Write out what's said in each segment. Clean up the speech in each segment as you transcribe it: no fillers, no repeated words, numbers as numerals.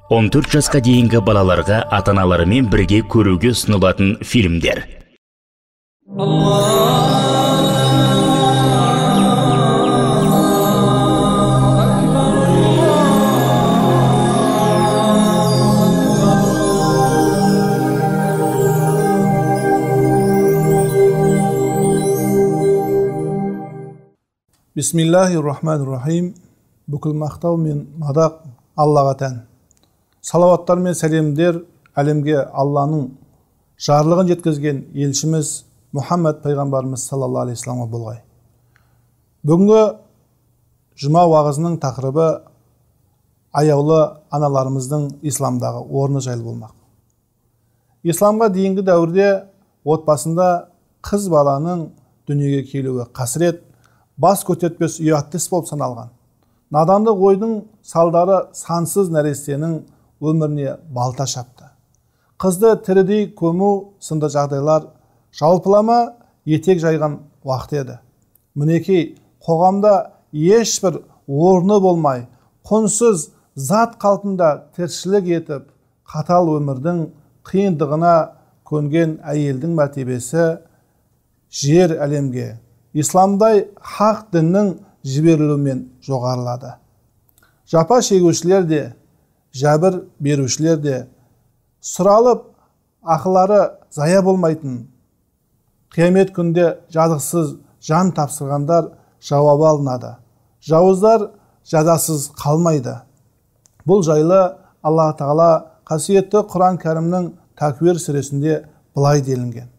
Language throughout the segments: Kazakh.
14 жасқа дейінгі балаларға ата-аналарымен бірге көруге ұсынылатын фильмдер. Бисмиллахир-рахманир-рахим. Бүкіл мақтау мен мадақ Аллаға тән. Салауаттар мен сәлемдер әлемге Алланың жарлығын жеткізген елшіміз Мұхаммед пайғамбарымыз саллаллаху алейхи вассаламға болғай. Бүгінгі жұма уағызының тақырыбы аяулы аналарымыздың исламдағы орны жайлы болмақ. Исламға дейінгі дәуірде отбасында қыз баланың дүниеге келуі қасірет, бас көтертпес ұятты іс болып саналған. Надандық ойдың салдары сансыз нәрестенің өміріне балта шапты. Қызды тірідей көму сынды жағдайлар жалпылама етек жайған уақыт еді. Мінекей, қоғамда ешбір орны болмай, құнсыз зат қалпында тіршілік етіп, қатал өмірдің қиындығына көнген әйелдің мәртебесі жер әлемге исламдай хақ діннің жіберілуімен жоғарылады. Жапа шегушілер де, жәбір берушілер де, сұралып ақылары зая болмайтын, қиямет күнде жазықсыз жан тапсырғандар жауабы алынады. Жауыздар жазасыз қалмайды. Бұл жайлы Алла Тағала қасиетті Құран кәрімнің Таквир сүресінде былай делінген: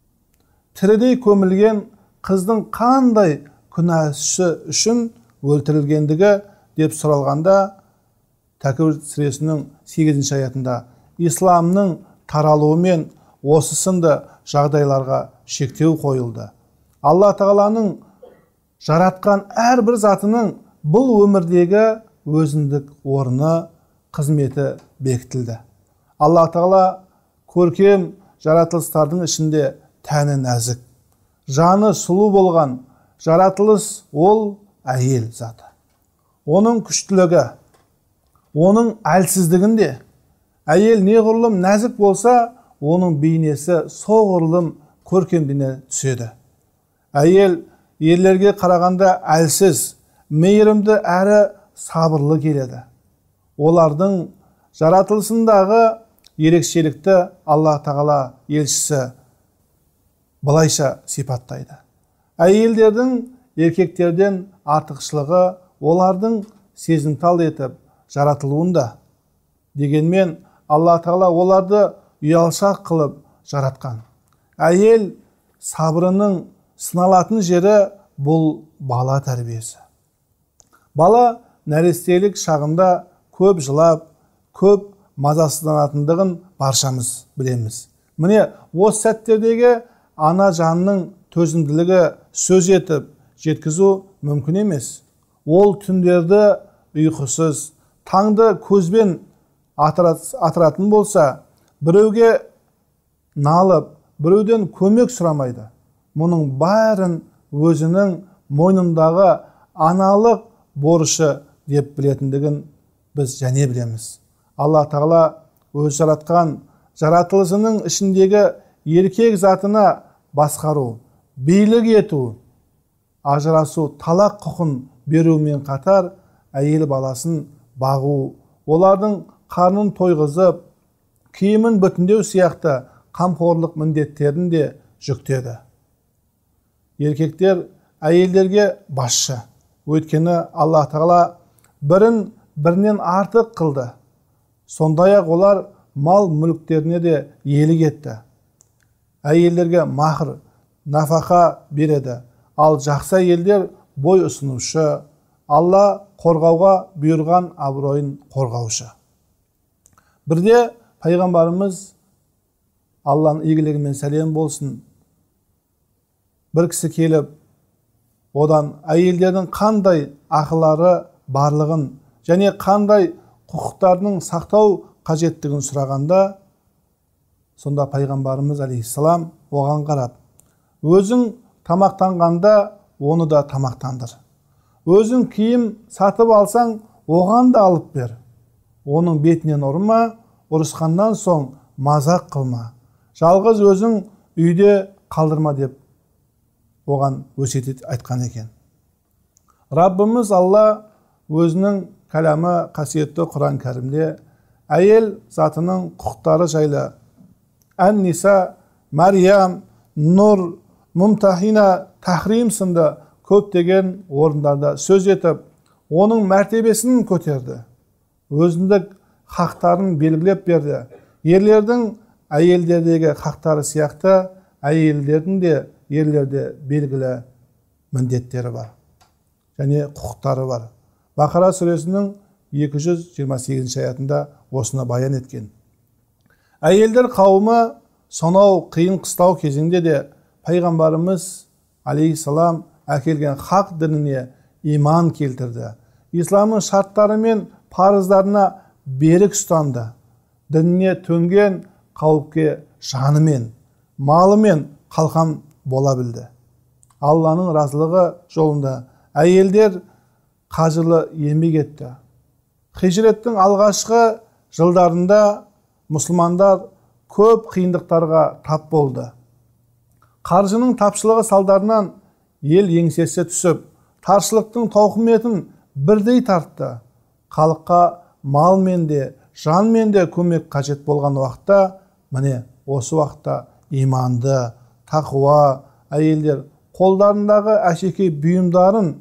тірідей көмілген қыздың қандай күнәсі үшін өлтірілгендігі деп сұралғанда, Таквир сүресінің 8-ші аятында исламның таралуымен осы сынды жағдайларға шектеу қойылды. Алла Тағаланың жаратқан әрбір затының бұл өмірдегі өзіндік орны, қызметі бекітілді. Алла Тағала көркем жаратылыстардың ішінде тәні нәзік, жаны сұлу болған жаратылыс ол әйел заты. Оның күштілігі, оның әлсіздігінде әйел неғұрлым нәзік болса, оның бейнесі соғұрлым көркемдене түседі. Әйел ерлерге қарағанда әлсіз, мейірімді әрі сабырлы келеді. Олардың жаратылысындағы ерекшелікті Алла Тағала елшісі былайша сипаттайды: әйелдердің еркектерден артықшылығы олардың сезімтал етіп жаратылуында. Дегенмен Алла Тағала оларды ұялшақ қылып жаратқан. Әйел сабырының сыналатын жері бұл бала тәрбиесі. Бала нәрестелік шағында көп жылап, көп мазасызданатындығын баршамыз білеміз. Міне осы сәттердегі ана жанның төзімділігі сөз етіп жеткізу мүмкін емес. Ол түндерді ұйқысыз, таңды көзбен атыратын болса, біреуге налып, біреуден көмек сұрамайды. Мұның бәрін өзінің мойнындағы аналық борышы деп білетіндігін біз және білеміз. Алла Тағала өз жаратқан жаратылысының ішіндегі еркек затына басқару, билік ету, ажырасу, талақ құқын берумен қатар әйел баласын бағу, олардың қарнын тойғызып, киімін бүтіндеу сияқты қамқорлық міндеттерін де жүктеді. Еркектер әйелдерге басшы. Өйткені Алла Тағала бірін бірінен артық қылды. Сондай-ақ олар мал мүліктеріне де иелік етті. Әйелдерге махр, нафақа береді. Ал жақсы әйелдер бой ұсынушы, Алла қорғауға бұйырған абыройын қорғаушы. Бірде пайғамбарымыз, Алланың игілігімен сәлем болсын, бір кісі келіп, одан әйелдердің қандай ақылары барлығын және қандай құқықтарының сақтау қажеттігін сұрағанда, сонда пайғамбарымыз алейхиссалам оған қарап: өзің тамақтанғанда оны да тамақтандыр. Өзің киім сатып алсаң, оған да алып бер. оның бетінен ұрма, ұрысқаннан соң мазақ қылма, жалғыз өзің үйде қалдырма деп оған өсиет айтқан екен. Раббымыз Алла өзінің кәламы қасиетті Құран кәрімде әйел затының құқықтары жайлы Ан-Ниса, Мариям, Нұр, Мумтахина, Тахрим сынды көптеген орындарда сөз етіп, оның мәртебесін көтерді, өзіндік хақтарын белгілеп берді. Ерлердің әйелдердегі хақтары сияқты әйелдердің де ерлерде белгілі міндеттері бар және құқықтары бар. Бақара сүресінің 228 аятында осыны баян еткен. Әйелдер қауымы сонау қиын қыстау кезінде де пайғамбарымыз алейхиссалам әкелген хақ дініне иман келтірді. Исламның шарттары мен парыздарына берік ұстанды. Дініне төнген қауіпке жанымен, малымен қалқан бола білді. Алланың разылығы жолында әйелдер қажырлы еңбек етті. Хижреттің алғашқы жылдарында мұсылмандар көп қиындықтарға тап болды. Қаржының тапшылығы салдарынан ел еңсесі түсіп, таршылықтың тауқыметін бірдей тартты. Халыққа малмен де, жанмен де көмек қажет болған уақытта, міне осы уақытта иманды, тақуа әйелдер қолдарындағы әшекей бұйымдарын,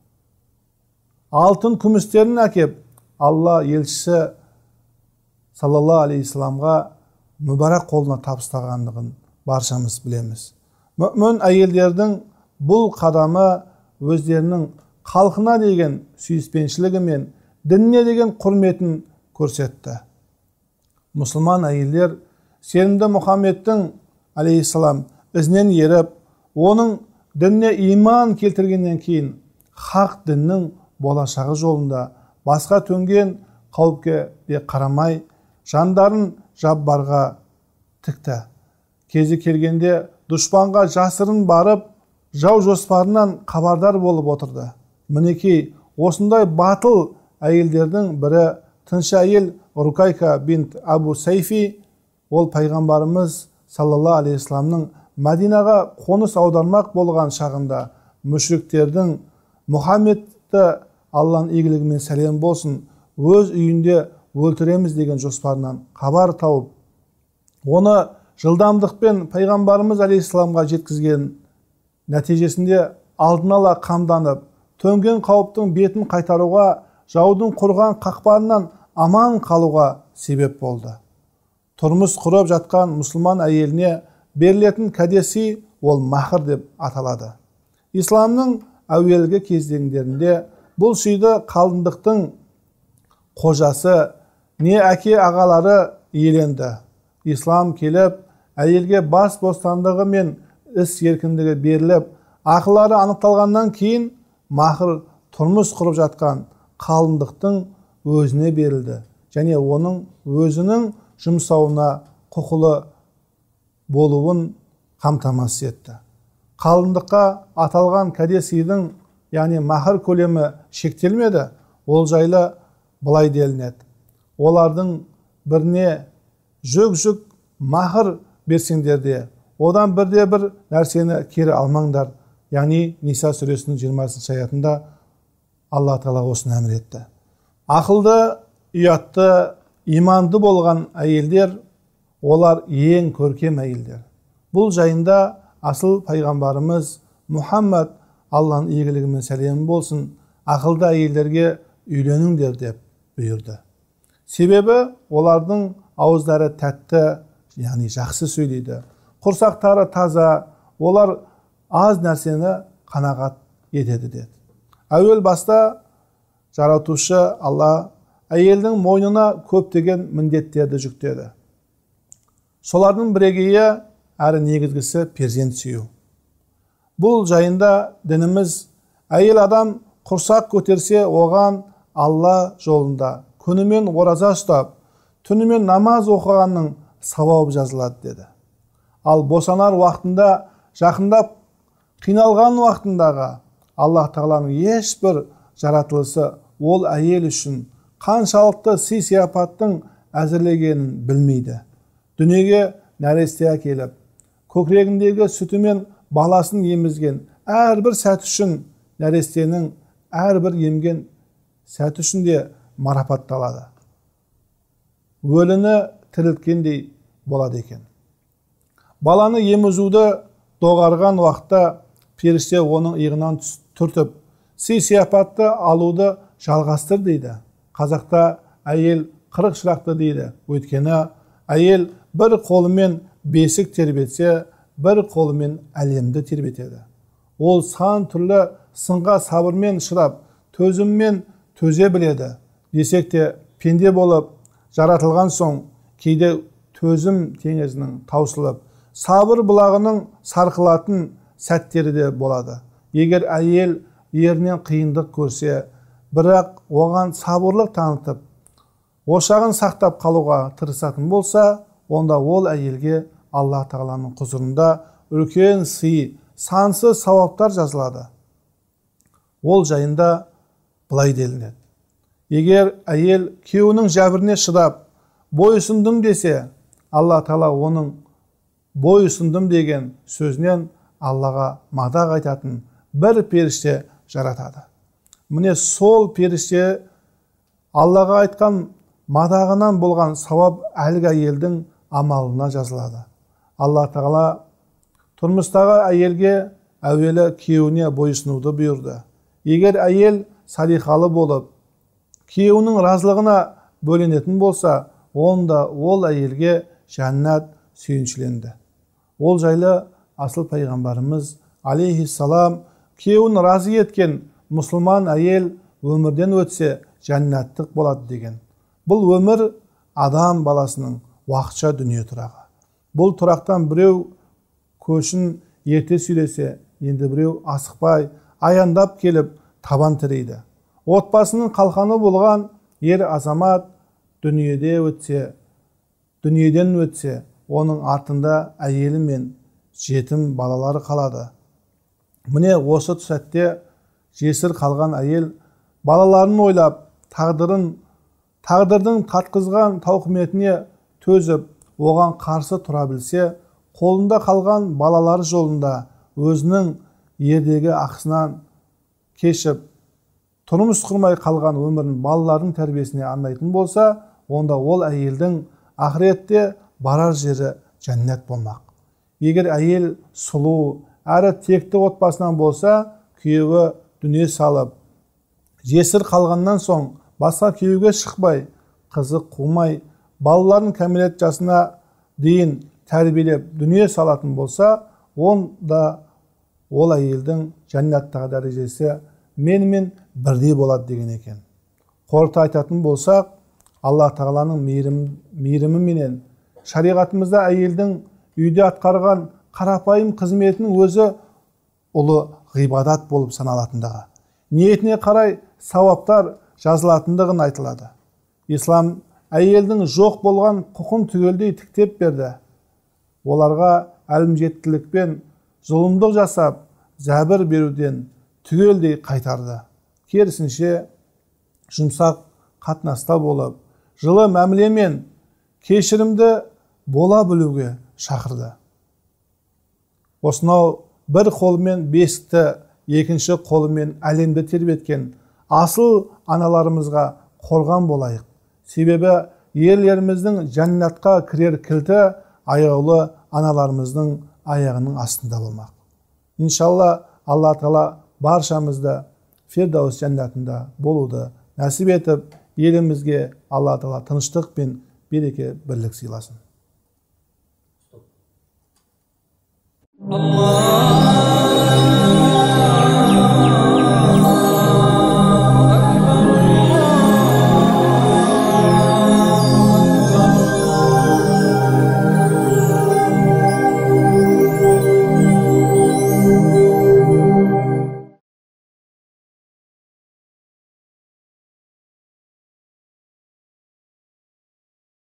алтын күмістерін әкеп, Алла елшісі саллаллаху алейхи вассаламға мүбәрак қолына табыстағандығын баршамыз білеміз. Мүмін әйелдердің бұл қадамы өздерінің халқына деген сүйіспеншілігі мен дініне деген құрметін көрсетті. Мұсылман әйелдер сенімді Мұхаммедтің алейхиссалам ізінен еріп, оның дініне иман келтіргеннен кейін хақ діннің болашағы жолында басқа төнген қауіпке де қарамай, жандарын жаббарға тікті. Кезі келгенде дұшпанға жасырын барып, жау жоспарынан хабардар болып отырды. Мінекей осындай батыл әйелдердің бірі тыншы әйел Рукайка бинт Абу Сайфи, ол пайғамбарымыз саллаллаху алейхи вассаламның Мәдинаға қоныс аудармақ болған шағында мүшриктердің Мұхаммедті Алланың игілігімен сәлем болсын, өз үйінде өлтіреміз деген жоспарынан хабар тауып, оны жылдамдықпен пайғамбарымыз алейхиссаламға жеткізген нәтижесінде алдын ала қамданып, төнген қауіптің бетін қайтаруға, жаудың құрған қақпанынан аман қалуға себеп болды. Тұрмыс құрып жатқан мұсылман әйеліне берілетін кәдесі ол махр деп аталады. Исламның әуелгі кезеңдерінде бұл шүйді қалыңдықтың қожасы не әке ағалары иеленді. Ислам келіп, әйелге бас бостандығы мен іс еркіндігі беріліп, ақылары анықталғаннан кейін махр тұрмыс құрып жатқан қалыңдықтың өзіне берілді және оның өзінің жұмсауына құқылы болуын қамтамасыз етті. Қалыңдыққа аталған кәдесидің, яғни махр көлемі шектелмеді, ол жайлы былай делінеді. Олардың біріне жүк махр берсеңдер де, одан бірде-бір нәрсені кері алмаңдар. Яғни Ниса сүресінің 20 аятында Алла Тағала осыны әмір етті. Ақылды, ұятты, иманды болған әйелдер, олар ең көркем әйелдер. Бұл жайында асыл пайғамбарымыз Мұхаммад, Алланың игілігімен сәлем болсын, ақылды әйелдерге үйленіңдер деп бұйырды. Себебі олардың ауыздары тәтті, яғни жақсы сөйлейді. Құрсақтары таза, олар аз нәрсені қанағат етеді деді. Әуел баста жаратушы Алла әйелдің мойнына көптеген міндеттерді жүктеді. Солардың бірегейі әрі негізгісі перзент сүю. Бұл жайында дініміз әйел адам құрсақ көтерсе оған Алла жолында күнімен ораза ұстап, түнімен намаз оқығанның сауабы жазылады деді. Ал босанар уақытында жақындап қиналған уақытындағы Аллах Тағаланың ешбір жаратылысы ол әйел үшін қаншалықты сый сияпаттың әзірлегенін білмейді. Дүниеге нәресте әкеліп, көкірегіндегі сүтімен баласын емізген әрбір сәт үшін нәрестенің әрбір емген сәт үшін де марапатталады. Өліні тірілткендей болады екен. Баланы емізуді доғарған уақытта періште оның иығынан түртіп, сый сияпатты алуды жалғастыр дейді. Қазақта әйел 40 шырақты дейді. Өйткені әйел бір қолымен бесік тербетсе, бір қолымен әлемді тербетеді. Ол сан түрлі сынға сабырмен шыдап, төзіммен төзе біледі. Десек те пенде болып жаратылған соң кейде төзім теңізінің таусылып, сабыр бұлағының сарқылатын сәттері де болады. Егер әйел ерінен қиындық көрсе, бірақ оған сабырлық танытып, ошағын сақтап қалуға тырысатын болса, онда ол әйелге Алла Тағаланың құзырында үлкен сый, сансыз сауаптар жазылады. Ол жайында былай делінеді. Егер әйел күйеуінің жәбіріне шыдап, бойұсындым десе, Алла Тағала оның бойұсындым деген сөзінен Аллаға мадақ айтатын бір періште жаратады. Міне сол періште Аллаға айтқан мадағынан болған сауап әлгі әйелдің амалына жазылады. Алла Тағала тұрмыстағы әйелге әуелі күйеуіне бойұсынуды бұйырды. Егер әйел салихалы болып, күйеуінің разылығына бөленетін болса, онда ол әйелге жәннат сүйіншіленді. Ол жайлы асыл пайғамбарымыз алейхиссалам күйеуін разы еткен мұсылман әйел өмірден өтсе жәннаттық болады деген. Бұл өмір адам баласының уақытша дүние тұрағы. Бұл тұрақтан біреу көшін ерте сөйлесе, енді біреу асықпай, аяндап келіп табан тірейді. Отбасының қалқаны болған ер азамат дүниеден өтсе, оның артында әйелі мен жетім балалары қалады. Міне осы сәтте жесір қалған әйел балаларын ойлап, тағдырдың қатқызған тауқыметіне төзіп, оған қарсы тұра білсе, қолында қалған балалары жолында өзінің ердегі ақысынан кешіп, тұрмыс құрмай қалған өмірін балалардың тәрбиесіне арнайтын болса, онда ол әйелдің ақыретте барар жері жәннат болмақ. Егер әйел сұлу, әрі текті отбасынан болса, күйеуі дүние салып, жесір қалғаннан соң басқа күйеуге шықпай, қызық қумай, балаларын кәмелет жасына дейін тәрбиелеп дүние салатын болса, онда ол әйелдің жәннаттағы дәрежесі менімен бірдей болады деген екен. Қорыта айтатын болсақ, Алла Тағаланың мейірімі менен шариғатымызда әйелдің үйде атқарған қарапайым қызметінің өзі ұлы ғибадат болып саналатындығы, ниетіне қарай сауаптар жазылатындығын айтылады. Ислам әйелдің жоқ болған құқын түгелдей тіктеп берді. Оларға әлімжеттілікпен зұлымдық жасап, зәбір беруден түгелдей қайтарды. Керісінше, жұмсақ қатынаста болып, жылы мәмілемен кешірімді бола білуге шақырды. Осынау бір қолымен бесікті, екінші қолымен әлемді тербеткен асыл аналарымызға қорған болайық. Себебі ерлеріміздің жәннатқа кірер кілті аяулы аналарымыздың аяғының астында болмақ. Иншалла, Алла Тағала баршамызды Фирдаус жәннатында болуды нәсіп етіп, елімізге Алла Тағала тыныштық пен береке бірлік сыйласын. Allah